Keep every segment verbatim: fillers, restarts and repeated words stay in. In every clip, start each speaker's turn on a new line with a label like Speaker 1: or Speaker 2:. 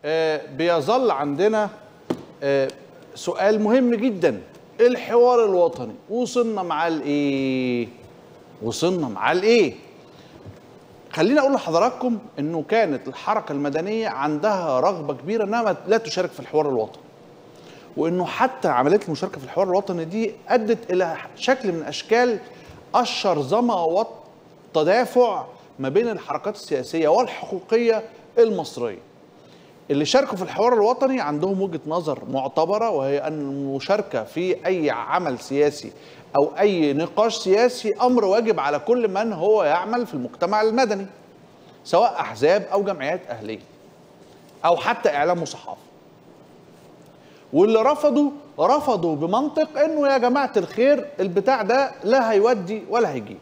Speaker 1: آه بيظل عندنا آه سؤال مهم جدا. الحوار الوطني وصلنا معاه لايه؟ وصلنا معاه لايه؟ خليني اقول لحضراتكم انه كانت الحركه المدنيه عندها رغبه كبيره انها لا تشارك في الحوار الوطني، وانه حتى عمليه المشاركه في الحوار الوطني دي ادت الى شكل من اشكال الشرذمه والتدافع ما بين الحركات السياسيه والحقوقيه المصريه. اللي شاركوا في الحوار الوطني عندهم وجهه نظر معتبره، وهي ان المشاركه في اي عمل سياسي او اي نقاش سياسي امر واجب على كل من هو يعمل في المجتمع المدني، سواء احزاب او جمعيات اهليه او حتى اعلام وصحافه. واللي رفضوا رفضوا بمنطق انه يا جماعه الخير البتاع ده لا هيودي ولا هيجيب.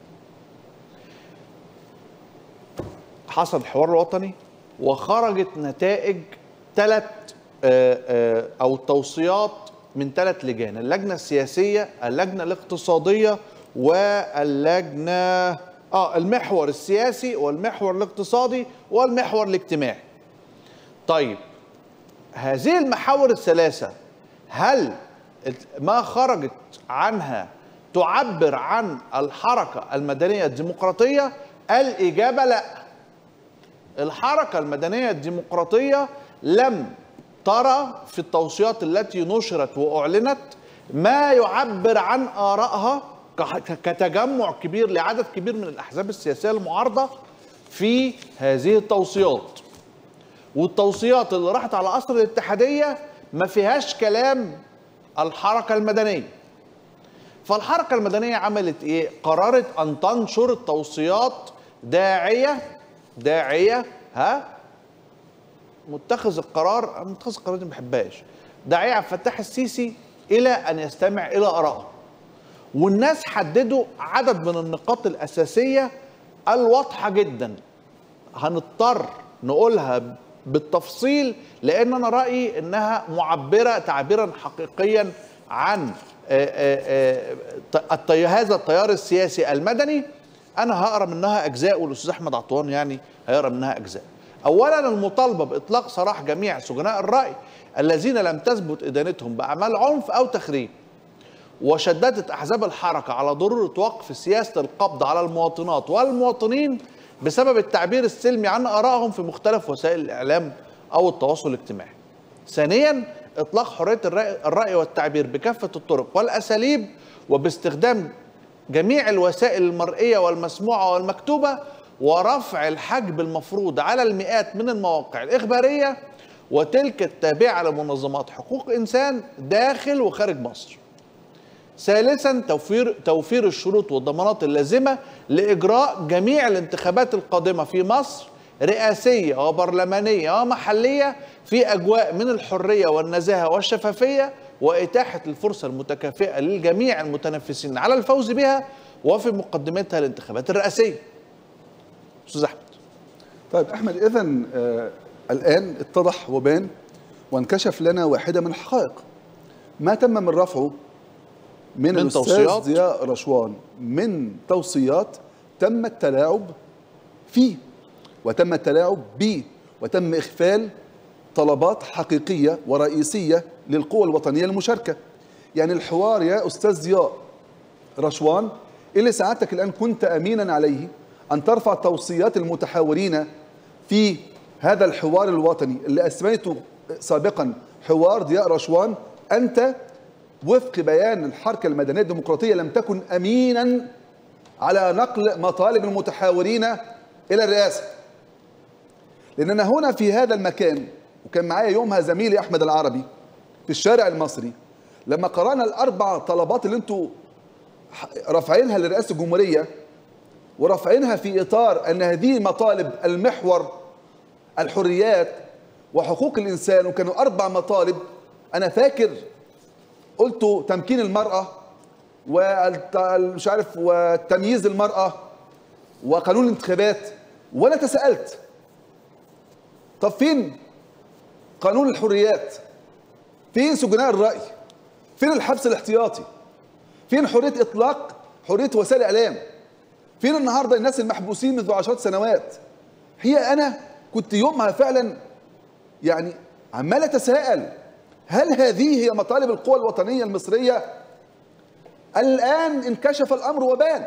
Speaker 1: حصل الحوار الوطني وخرجت نتائج ثلاث او توصيات من ثلاث لجان: اللجنه السياسيه، اللجنه الاقتصاديه، واللجنه اه المحور السياسي والمحور الاقتصادي والمحور الاجتماعي. طيب هذه المحاور الثلاثه هل ما خرجت عنها تعبر عن الحركه المدنيه الديمقراطيه؟ الاجابه لا. الحركه المدنيه الديمقراطيه لم ترى في التوصيات التي نشرت واعلنت ما يعبر عن آرائها كتجمع كبير لعدد كبير من الأحزاب السياسية المعارضة في هذه التوصيات. والتوصيات اللي راحت على قصر الاتحادية ما فيهاش كلام الحركة المدنية. فالحركة المدنية عملت إيه؟ قررت أن تنشر التوصيات داعية داعية ها متخذ القرار متخذ القرار دي ما بحبهاش داعية عبد الفتاح السيسي إلى أن يستمع إلى آرائه. والناس حددوا عدد من النقاط الأساسية الواضحة جدا، هنضطر نقولها بالتفصيل لأن أنا رأيي إنها معبرة تعبيرا حقيقيا عن هذا التيار السياسي المدني. أنا هقرأ منها أجزاء والأستاذ أحمد عطوان يعني هيقرأ منها أجزاء. أولا المطالبة بإطلاق سراح جميع سجناء الرأي الذين لم تثبت إدانتهم بأعمال عنف أو تخريب. وشددت أحزاب الحركة على ضرورة وقف سياسة القبض على المواطنات والمواطنين بسبب التعبير السلمي عن آرائهم في مختلف وسائل الإعلام أو التواصل الاجتماعي. ثانيا إطلاق حرية الرأي والتعبير بكافة الطرق والأساليب وباستخدام جميع الوسائل المرئية والمسموعة والمكتوبة، ورفع الحجب المفروض على المئات من المواقع الإخبارية وتلك التابعة لمنظمات حقوق إنسان داخل وخارج مصر. ثالثا توفير توفير الشروط والضمانات اللازمة لإجراء جميع الانتخابات القادمة في مصر رئاسية وبرلمانية ومحلية في أجواء من الحرية والنزاهة والشفافية، وإتاحة الفرصة المتكافئة للجميع المتنافسين على الفوز بها وفي مقدمتها الانتخابات الرئاسية. أستاذ أحمد.
Speaker 2: طيب أحمد، إذن آه الآن اتضح وبان وانكشف لنا واحدة من الحقائق. ما تم من رفعه من, من الأستاذ ضياء رشوان من توصيات تم التلاعب فيه وتم التلاعب به وتم إغفال طلبات حقيقية ورئيسية للقوى الوطنية المشاركة. يعني الحوار يا أستاذ ضياء رشوان اللي سعادتك الآن كنت أمينا عليه أن ترفع توصيات المتحاورين في هذا الحوار الوطني اللي أسميته سابقا حوار ضياء رشوان، أنت وفق بيان الحركة المدنية الديمقراطية لم تكن أمينا على نقل مطالب المتحاورين إلى الرئاسة. لأننا هنا في هذا المكان، وكان معايا يومها زميلي أحمد العربي في الشارع المصري، لما قرأنا الأربع طلبات اللي أنتوا رافعينها لرئاسة الجمهورية ورافعينها في إطار أن هذه مطالب المحور الحريات وحقوق الإنسان، وكانوا أربع مطالب. أنا فاكر قلت تمكين المرأة ومش عارف وتمييز المرأة وقانون الانتخابات، وأنا تساءلت طب فين قانون الحريات؟ فين سجناء الرأي؟ فين الحبس الاحتياطي؟ فين حرية إطلاق حرية وسائل الإعلام؟ فين النهارده الناس المحبوسين منذ عشرات سنوات؟ هي أنا كنت يومها فعلا يعني عمال اتساءل، هل هذه هي مطالب القوى الوطنيه المصريه؟ الان انكشف الامر وبان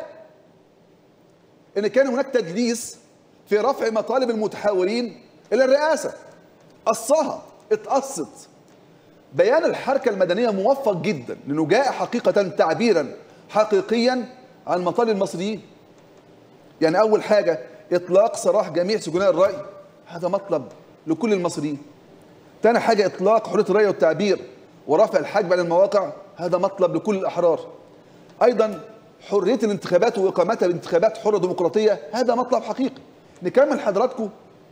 Speaker 2: ان كان هناك تدليس في رفع مطالب المتحاورين الى الرئاسه. قصها، اتقصت. بيان الحركه المدنيه موفق جدا لانه جاء حقيقه تعبيرا حقيقيا عن مطالب المصريين. يعني اول حاجه اطلاق سراح جميع سجناء الراي، هذا مطلب لكل المصريين. ثاني حاجه اطلاق حريه الراي والتعبير ورفع الحجب عن المواقع، هذا مطلب لكل الاحرار. ايضا حريه الانتخابات واقامتها بانتخابات حره ديمقراطيه، هذا مطلب حقيقي. نكمل حضراتكم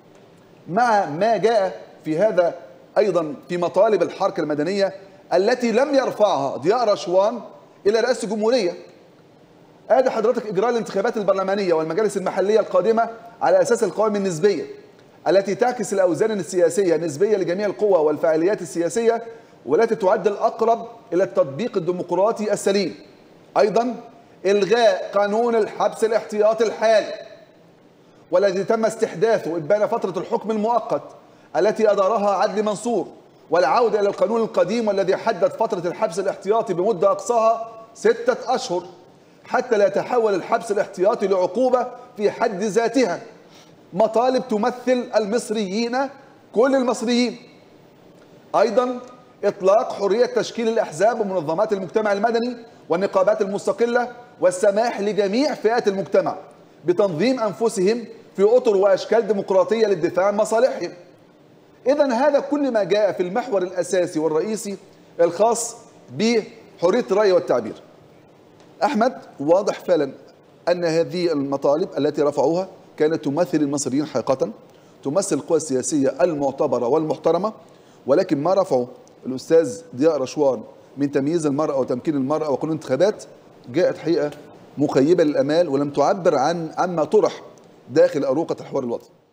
Speaker 2: مع ما جاء في هذا ايضا في مطالب الحركه المدنيه التي لم يرفعها ضياء رشوان الى رئاسه الجمهوريه. ادي حضرتك اجراء الانتخابات البرلمانيه والمجالس المحليه القادمه على اساس القوائم النسبيه التي تعكس الاوزان السياسيه النسبيه لجميع القوى والفعاليات السياسيه والتي تعد الاقرب الى التطبيق الديمقراطي السليم. ايضا الغاء قانون الحبس الاحتياطي الحالي والذي تم استحداثه ابان فتره الحكم المؤقت التي ادارها عدلي منصور، والعوده الى القانون القديم والذي حدد فتره الحبس الاحتياطي بمده اقصاها سته اشهر حتى لا يتحول الحبس الاحتياطي لعقوبه في حد ذاتها. مطالب تمثل المصريين، كل المصريين. ايضا اطلاق حريه تشكيل الاحزاب ومنظمات المجتمع المدني والنقابات المستقله، والسماح لجميع فئات المجتمع بتنظيم انفسهم في اطر واشكال ديمقراطيه للدفاع عن مصالحهم. اذا هذا كل ما جاء في المحور الاساسي والرئيسي الخاص بحريه الراي والتعبير. احمد، واضح فعلا ان هذه المطالب التي رفعوها كانت تمثل المصريين حقيقه، تمثل القوى السياسيه المعتبره والمحترمه، ولكن ما رفعه الاستاذ ضياء رشوان من تمييز المراه وتمكين المراه وقانون الانتخابات جاءت حقيقه مخيبه للامال ولم تعبر عن عما طرح داخل اروقه الحوار الوطني.